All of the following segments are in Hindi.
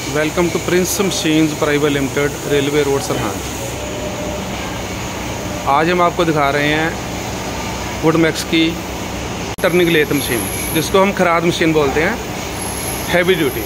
Welcome to Prince Machines Private Limited, railway road Sirhind. आज हम आपको दिखा रहे हैं वुडमैक्स की टर्निंग लेथ मशीन, जिसको हम खराद मशीन बोलते हैं, हैवी ड्यूटी।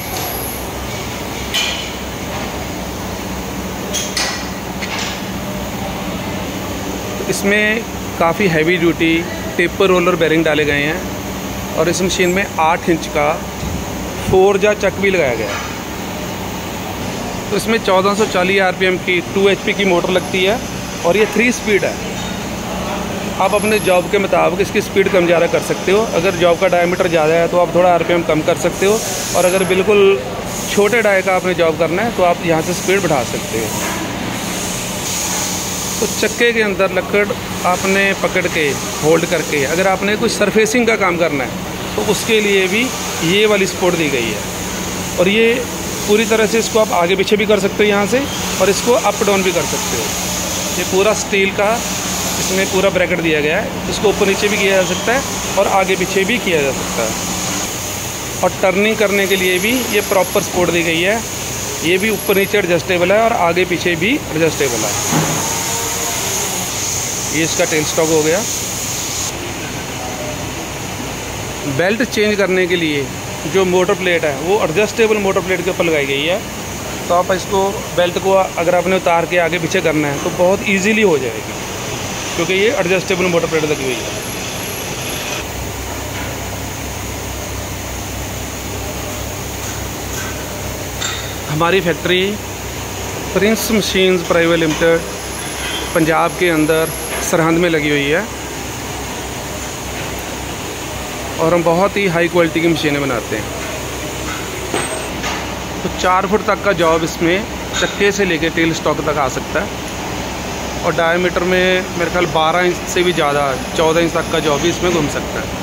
इसमें काफ़ी heavy duty taper roller bearing डाले गए हैं और इस मशीन में 8 इंच का फोर्जा चक भी लगाया गया है। तो इसमें 1440 आरपीएम की 2 HP की मोटर लगती है और ये 3 स्पीड है। आप अपने जॉब के मुताबिक इसकी स्पीड कम ज़्यादा कर सकते हो। अगर जॉब का डायमीटर ज़्यादा है तो आप थोड़ा आरपीएम कम कर सकते हो, और अगर बिल्कुल छोटे डाय का आपने जॉब करना है तो आप यहाँ से स्पीड बढ़ा सकते हो। तो चक्के के अंदर लकड़ आपने पकड़ के होल्ड करके अगर आपने कोई सरफेसिंग का काम करना है तो उसके लिए भी ये वाली सपोर्ट दी गई है। और ये पूरी तरह से इसको आप आगे पीछे भी कर सकते हो यहाँ से, और इसको अप डाउन भी कर सकते हो। ये पूरा स्टील का इसमें पूरा ब्रैकेट दिया गया है, इसको ऊपर नीचे भी किया जा सकता है और आगे पीछे भी किया जा सकता है। और टर्निंग करने के लिए भी ये प्रॉपर सपोर्ट दी गई है। ये भी ऊपर नीचे एडजस्टेबल है और आगे पीछे भी एडजस्टेबल है। ये इसका टेल स्टॉक हो गया। बेल्ट चेंज करने के लिए जो मोटर प्लेट है वो एडजस्टेबल मोटर प्लेट के ऊपर लगाई गई है। तो आप इसको बेल्ट को अगर आपने उतार के आगे पीछे करना है तो बहुत इजीली हो जाएगी, क्योंकि ये एडजस्टेबल मोटर प्लेट लगी हुई है। हमारी factory Prince Machines Private Limited Punjab के अंदर सरहंद में लगी हुई है, और हम बहुत ही हाई क्वालिटी की मशीनें बनाते हैं। तो 4 फुट तक का जॉब इसमें चक्के से लेके टेल स्टॉक तक आ सकता है, और डायमीटर में मेरे ख्याल 12 इंच से भी ज़्यादा 14 इंच तक का जॉब भी इसमें घूम सकता है।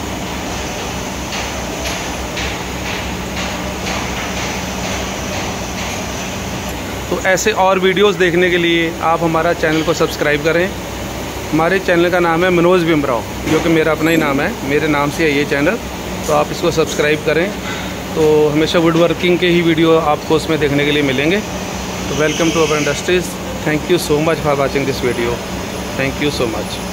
तो ऐसे और वीडियोस देखने के लिए आप हमारा चैनल को सब्सक्राइब करें। हमारे चैनल का नाम है मनोज भीमराव, जो कि मेरा अपना ही नाम है, मेरे नाम से है ये चैनल। तो आप इसको सब्सक्राइब करें, तो हमेशा वुड वर्किंग के ही वीडियो आपको उसमें देखने के लिए मिलेंगे। तो welcome to our industries. Thank you so much for watching this video. Thank you so much.